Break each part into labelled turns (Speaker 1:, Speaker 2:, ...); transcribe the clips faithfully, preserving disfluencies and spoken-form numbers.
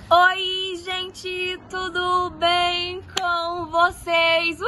Speaker 1: Oi, gente, tudo bem com vocês?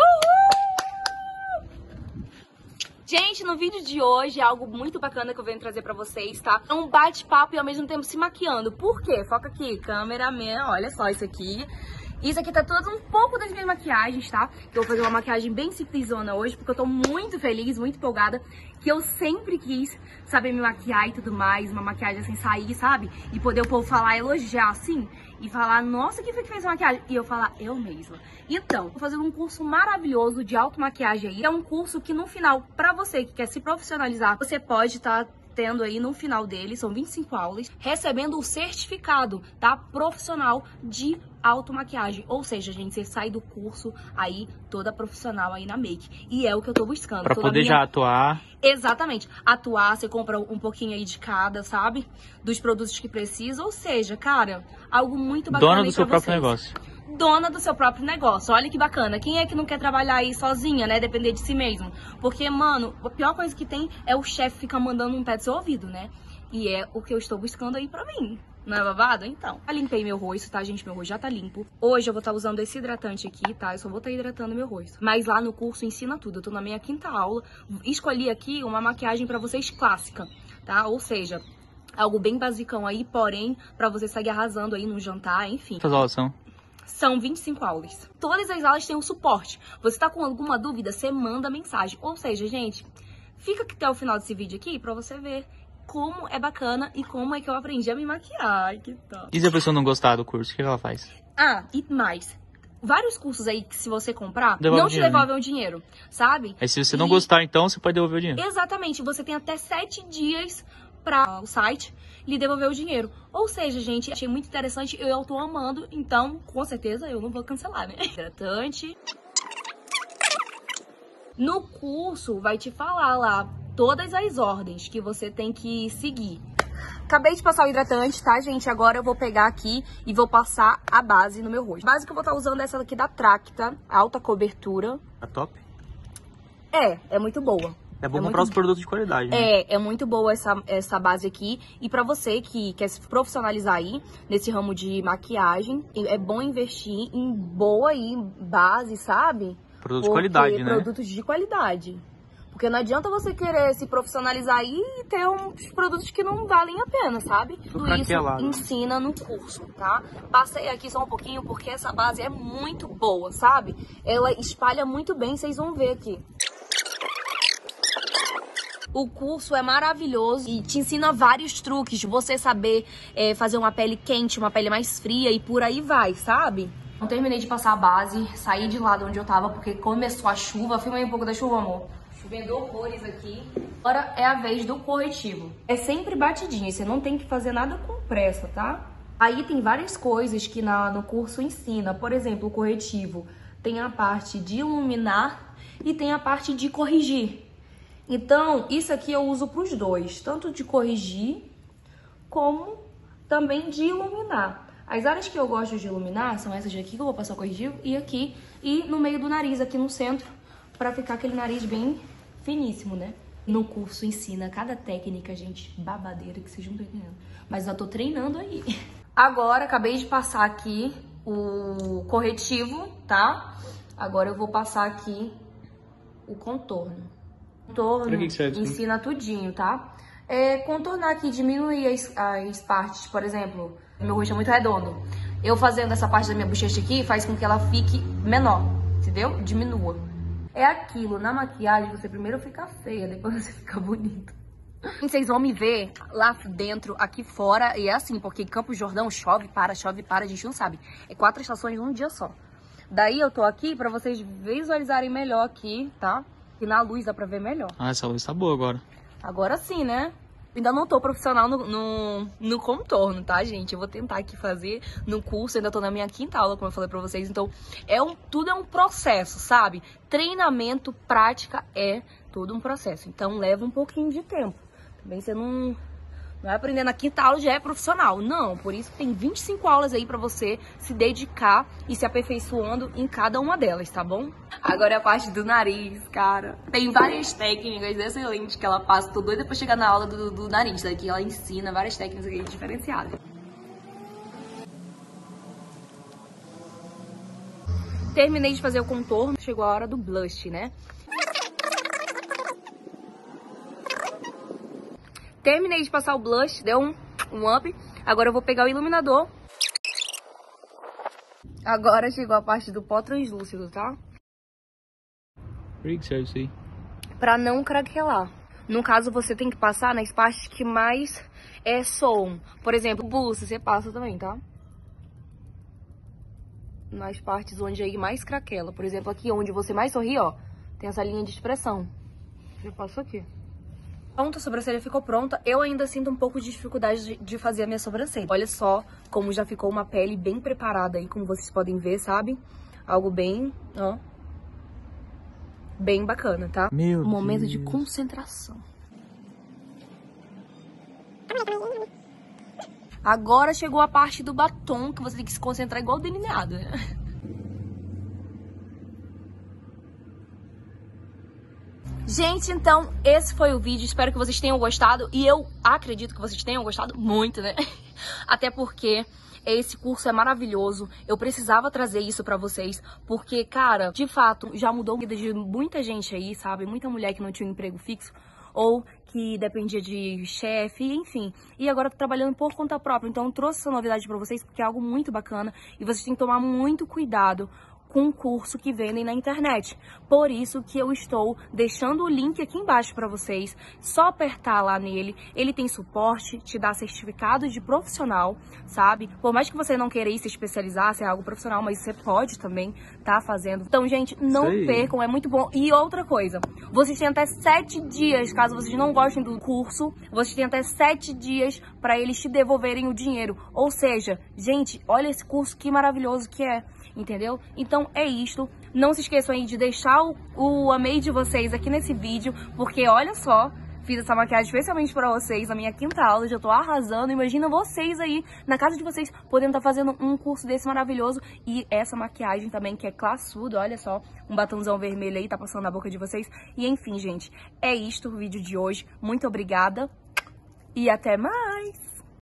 Speaker 1: Uhul! Gente, no vídeo de hoje é algo muito bacana que eu venho trazer pra vocês, tá? É um bate-papo e ao mesmo tempo se maquiando. Por quê? Foca aqui, cameraman, olha só isso aqui. Isso aqui tá tudo um pouco das minhas maquiagens, tá? Que eu vou fazer uma maquiagem bem simplesona hoje, porque eu tô muito feliz, muito empolgada, que eu sempre quis saber me maquiar e tudo mais, uma maquiagem assim, sair, sabe? E poder o povo falar, elogiar assim, e falar, nossa, quem foi que fez a maquiagem? E eu falar, eu mesma. Então, vou fazer um curso maravilhoso de automaquiagem aí. É um curso que no final, pra você que quer se profissionalizar, você pode estar... Tá tendo aí no final dele, são vinte e cinco aulas, recebendo o certificado, tá? Profissional de automaquiagem. Ou seja, gente, você sai do curso aí toda profissional aí na make. E é o que eu tô buscando.
Speaker 2: Pra poder minha... já atuar.
Speaker 1: Exatamente. Atuar, você compra um pouquinho aí de cada, sabe? Dos produtos que precisa. Ou seja, cara, algo muito bacana.
Speaker 2: Dona do seu próprio negócio.
Speaker 1: Dona do seu próprio negócio. Olha que bacana. Quem é que não quer trabalhar aí sozinha, né? Depender de si mesmo. Porque, mano, a pior coisa que tem é o chefe ficar mandando um pé do seu ouvido, né? E é o que eu estou buscando aí pra mim. Não é babado? Então. Já limpei meu rosto, tá, gente? Meu rosto já tá limpo. Hoje eu vou estar usando esse hidratante aqui, tá? Eu só vou estar hidratando meu rosto. Mas lá no curso ensina tudo. Eu tô na minha quinta aula. Escolhi aqui uma maquiagem pra vocês clássica, tá? Ou seja, algo bem basicão aí, porém, pra você sair arrasando aí no jantar, enfim.
Speaker 2: Quantas aulas são?
Speaker 1: São vinte e cinco aulas. Todas as aulas têm um suporte. Você tá com alguma dúvida, você manda mensagem. Ou seja, gente, fica até o final desse vídeo aqui pra você ver como é bacana e como é que eu aprendi a me maquiar. Ai, que top.
Speaker 2: E se a pessoa não gostar do curso, o que ela faz?
Speaker 1: Ah, e mais. Vários cursos aí que se você comprar,
Speaker 2: devolve
Speaker 1: não te
Speaker 2: dinheiro,
Speaker 1: devolvem
Speaker 2: né?
Speaker 1: o dinheiro, sabe?
Speaker 2: Aí se você
Speaker 1: e...
Speaker 2: não gostar, então, você pode devolver o dinheiro.
Speaker 1: Exatamente. Você tem até sete dias para o site lhe devolver o dinheiro. Ou seja, gente, achei muito interessante, eu tô amando, então, com certeza, eu não vou cancelar, né? Hidratante. No curso, vai te falar lá todas as ordens que você tem que seguir. Acabei de passar o hidratante, tá, gente? Agora eu vou pegar aqui e vou passar a base no meu rosto. A base que eu vou estar usando é essa daqui da Tracta, alta cobertura.
Speaker 2: Tá top?
Speaker 1: É, é muito boa.
Speaker 2: É bom
Speaker 1: é
Speaker 2: comprar
Speaker 1: muito...
Speaker 2: os produtos de qualidade, né?
Speaker 1: É, é muito boa essa, essa base aqui. E pra você que quer se profissionalizar aí, nesse ramo de maquiagem, é bom investir em boa aí base, sabe?
Speaker 2: Produtos de qualidade, né?
Speaker 1: Produtos de qualidade. Porque não adianta você querer se profissionalizar aí e ter uns produtos que não valem a pena, sabe? Tudo isso ensina no curso, tá? Passei aqui só um pouquinho porque essa base é muito boa, sabe? Ela espalha muito bem, vocês vão ver aqui. O curso é maravilhoso e te ensina vários truques, você saber é, fazer uma pele quente, uma pele mais fria e por aí vai, sabe? Não terminei de passar a base, saí de lá de onde eu tava porque começou a chuva. Filma aí um pouco da chuva, amor. Chovendo horrores aqui. Agora é a vez do corretivo. É sempre batidinho, você não tem que fazer nada com pressa, tá? Aí tem várias coisas que na, no curso ensina. Por exemplo, o corretivo tem a parte de iluminar e tem a parte de corrigir. Então, isso aqui eu uso para os dois, tanto de corrigir como também de iluminar. As áreas que eu gosto de iluminar são essas aqui que eu vou passar o corretivo e aqui e no meio do nariz, aqui no centro, para ficar aquele nariz bem finíssimo, né? No curso ensina cada técnica, gente, babadeira que vocês não estão entendendo. Mas eu tô treinando aí. Agora, acabei de passar aqui o corretivo, tá? Agora eu vou passar aqui o contorno. Contorno
Speaker 2: que que
Speaker 1: ensina tudinho, tá? É, contornar aqui, diminuir as, as partes, por exemplo, meu rosto é muito redondo. Eu fazendo essa parte da minha bochecha aqui faz com que ela fique menor, entendeu? Diminua. É aquilo, na maquiagem você primeiro fica feia, depois você fica bonita. Vocês vão me ver lá dentro, aqui fora, e é assim, porque em Campos Jordão chove, para, chove, para, a gente não sabe. É quatro estações num dia só. Daí eu tô aqui pra vocês visualizarem melhor aqui, tá? E na luz dá pra ver melhor.
Speaker 2: Ah, essa luz tá boa agora.
Speaker 1: Agora sim, né? Ainda não tô profissional no, no, no contorno, tá, gente? Eu vou tentar aqui fazer no curso, ainda tô na minha quinta aula, como eu falei pra vocês. Então, é um, tudo é um processo, sabe? Treinamento, prática é todo um processo. Então, leva um pouquinho de tempo. Também você não... Não é aprender na quinta aula já é profissional, não. Por isso tem vinte e cinco aulas aí pra você se dedicar e se aperfeiçoando em cada uma delas, tá bom? Agora é a parte do nariz, cara. Tem várias técnicas excelentes que ela passa. Tô doida pra chegar na aula do, do nariz, daqui ela ensina várias técnicas aí diferenciadas. terminei de fazer o contorno, chegou a hora do blush, né? Terminei de passar o blush, deu um, um up. Agora eu vou pegar o iluminador. Agora chegou a parte do pó translúcido, tá?
Speaker 2: Por que serve isso aí?
Speaker 1: Pra não craquelar. No caso, você tem que passar nas partes que mais é, soam. Por exemplo, o busto, você passa também, tá? Nas partes onde aí mais craquela. Por exemplo, aqui onde você mais sorri, ó, tem essa linha de expressão. Eu passo aqui. Pronto, a sobrancelha ficou pronta. Eu ainda sinto um pouco de dificuldade de, de fazer a minha sobrancelha. Olha só como já ficou uma pele bem preparada aí, como vocês podem ver, sabe? Algo bem, ó, bem bacana, tá?
Speaker 2: Meu
Speaker 1: um momento
Speaker 2: Deus.
Speaker 1: de concentração. Agora chegou a parte do batom, que você tem que se concentrar igual delineado, né? Gente, então, esse foi o vídeo. Espero que vocês tenham gostado. E eu acredito que vocês tenham gostado muito, né? Até porque esse curso é maravilhoso. Eu precisava trazer isso pra vocês. Porque, cara, de fato, já mudou a vida de muita gente aí, sabe? Muita mulher que não tinha um emprego fixo. Ou que dependia de chefe, enfim. E agora tô trabalhando por conta própria. Então, eu trouxe essa novidade pra vocês porque é algo muito bacana. E vocês têm que tomar muito cuidado com o curso que vendem na internet. Por isso que eu estou deixando o link aqui embaixo para vocês. Só apertar lá nele. Ele tem suporte, te dá certificado de profissional, sabe? Por mais que você não queira ir se especializar, se é algo profissional, mas você pode também tá fazendo. Então, gente, não
Speaker 2: Sei.
Speaker 1: percam, é muito bom. E outra coisa, vocês têm até sete dias, caso vocês não gostem do curso, vocês têm até sete dias para eles te devolverem o dinheiro. Ou seja, gente, olha esse curso que maravilhoso que é. Entendeu? Então é isto. Não se esqueçam aí de deixar o, o amei de vocês aqui nesse vídeo, porque olha só, fiz essa maquiagem especialmente pra vocês, na minha quinta aula, já tô arrasando. Imagina vocês aí, na casa de vocês, podendo estar fazendo um curso desse maravilhoso. E essa maquiagem também, que é classuda, olha só, um batomzão vermelho aí, tá passando na boca de vocês. E enfim, gente, é isto o vídeo de hoje. Muito obrigada e até mais!